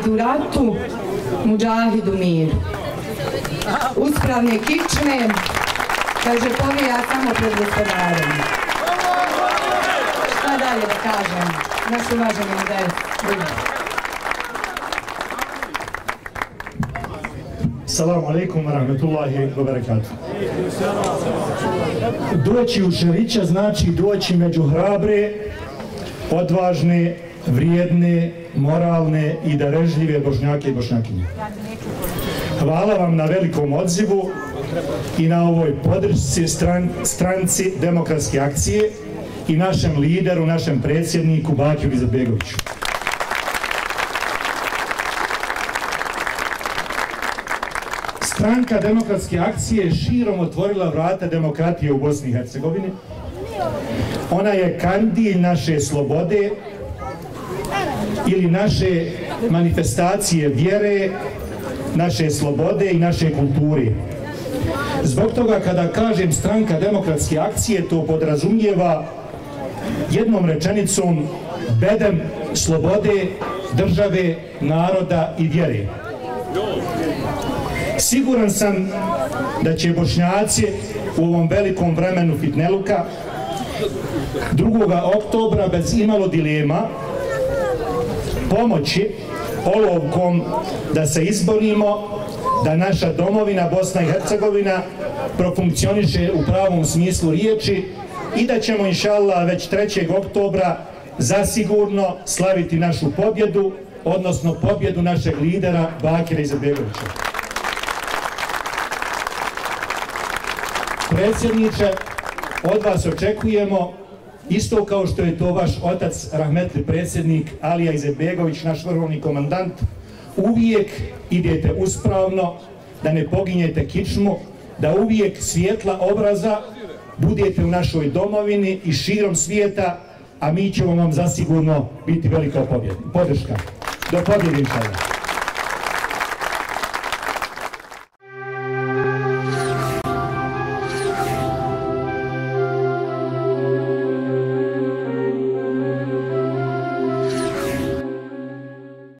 Mujahid u ratu, Mudžahid u miru. Uspravne kičme, kaže, povija samo pred gospodarem. Šta dalje da kažem? Naš uvaženi model. Assalamu alaikum wa rahmatullahi wa barakatuh. Doći u Šerića znači doći među hrabre, odvažne, vrijedne, moralne i darežljive Bošnjake i Bošnjakinje. Hvala vam na velikom odzivu i na ovoj podršci stranci Demokratske akcije i našem lideru, našem predsjedniku Bakiju Izetbegoviću. Stranka Demokratske akcije širom otvorila vrata demokratije u Bosni i Hercegovini. Ona je kandilj naše slobode ili naše manifestacije vjere, naše slobode i naše kulture. Zbog toga kada kažem Stranka Demokratske akcije, to podrazumijeva jednom rečenicom bedem slobode, države, naroda i vjere. Siguran sam da će Bošnjaci u ovom velikom vremenu fitneluka 2. oktobra bez imalo dilema pomoći olovkom da se izborimo, da naša domovina Bosna i Hercegovina profunkcioniše u pravom smislu riječi i da ćemo inšallah već 3. oktobra zasigurno slaviti našu pobjedu, odnosno pobjedu našeg lidera Bakira Izetbegovića. Predsjedniče, od vas očekujemo, isto kao što je to vaš otac, rahmetli predsjednik Alija Izetbegović, naš vrhovni komandant, uvijek idete uspravno, da ne poginjete kičmu, da uvijek svjetla obraza budete u našoj domovini i širom svijeta, a mi ćemo vam zasigurno biti velika podrška. Do pobjede, inšallah.